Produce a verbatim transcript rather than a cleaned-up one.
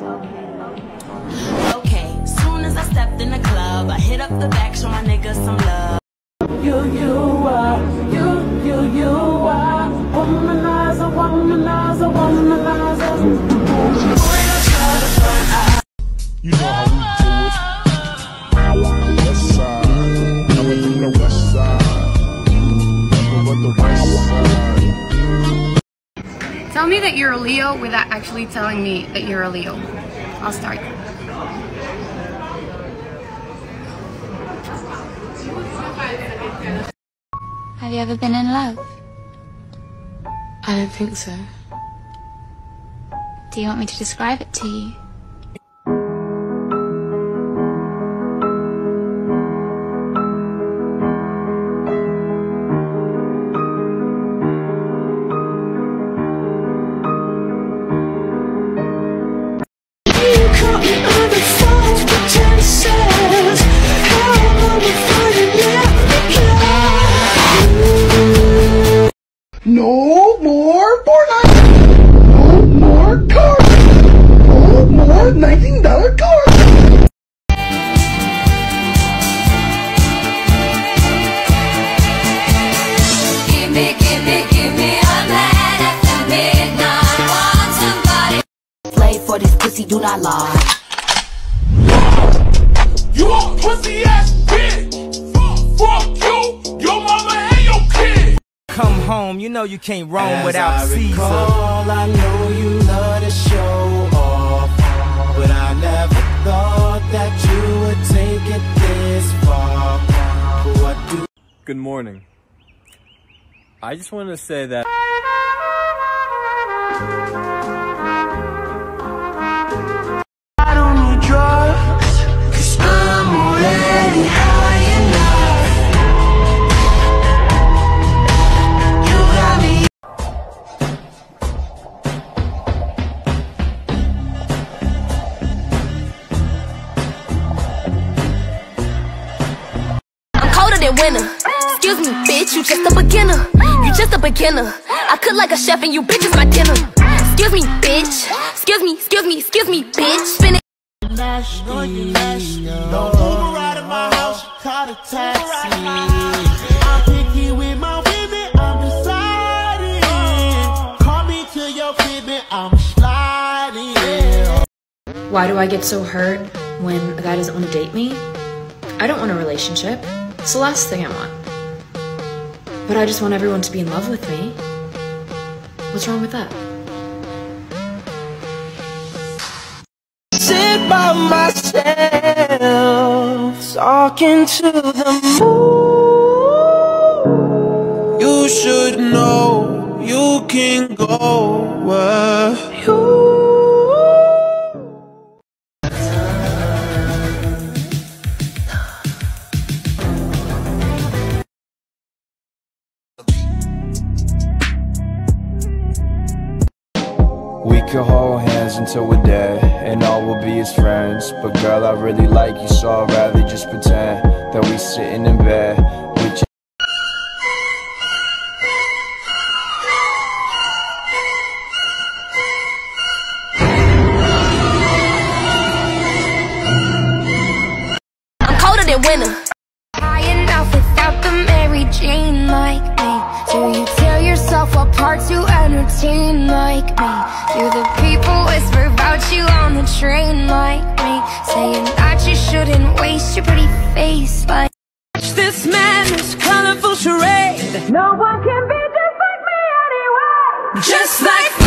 Okay, soon as I stepped in the club, I hit up the back, show my niggas some love. You, you are, you, you, you are womanizer, womanizer, womanizer. You know how we do it. West side, coming from the west side. From the west side. Tell me that you're a Leo without actually telling me that you're a Leo. I'll start. Have you ever been in love? I don't think so. Do you want me to describe it to you? No more Fortnite! No more cars! No more nineteen dollar cars! Give me, give me, give me a man after midnight. Want somebody. Play for this pussy, do not lie. You a pussy ass bitch! Fuck you, your mama and your kid! Come home, you know you can't roam As without I Caesar. recall, I know you love to show off, but I never thought that you would take it this far. What do Good morning. I just wanted to say that I don't need drugs, 'cause I'm already high enough. You got me. I'm colder than winter. Excuse me, bitch, you just a beginner. You just a beginner. I cook like a chef and you bitches my dinner. Excuse me, bitch. Excuse me, excuse me, excuse me, bitch. Spin it. No Uber ride at my house, call a taxi. I'm picky with my women, I'm deciding. Call me to your crib, I'm sliding. Why do I get so hurt when a guy doesn't want to date me? I don't want a relationship. It's the last thing I want. But I just want everyone to be in love with me. What's wrong with that? Sit by myself, talking to the moon. You should know you can go where you. We could hold hands until we're dead, and all we'll be is friends. But girl, I really like you, so I'd rather just pretend that we sitting in bed with you. I'm colder than winter. High enough without the Mary Jane like me. Do you tear yourself apart to entertain like me? Do the people whisper about you on the train like me, saying that you shouldn't waste your pretty face like This madness, colorful charade. No one can be just like me anyway. Just like